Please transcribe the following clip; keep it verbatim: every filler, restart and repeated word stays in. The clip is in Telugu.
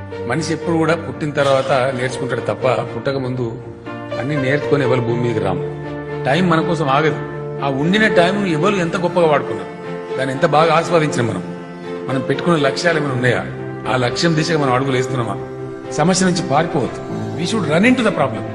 మనిషి ఎప్పుడు కూడా పుట్టిన తర్వాత నేర్చుకుంటాడు తప్ప పుట్టక ముందు అన్ని నేర్చుకొని ఎవరు భూమి మీదకి రాము. టైం మన కోసం ఆగదు. ఆ ఉండిన టైం ఎవరు ఎంత గొప్పగా వాడుకున్నారు, దాన్ని ఎంత బాగా ఆస్వాదించిన మనం మనం పెట్టుకున్న లక్ష్యాలు ఏమైనా ఉన్నాయా, ఆ లక్ష్యం దిశగా మనం అడుగులు వేస్తున్నామా? సమస్య నుంచి పారిపోవద్దు. We should run into the problem.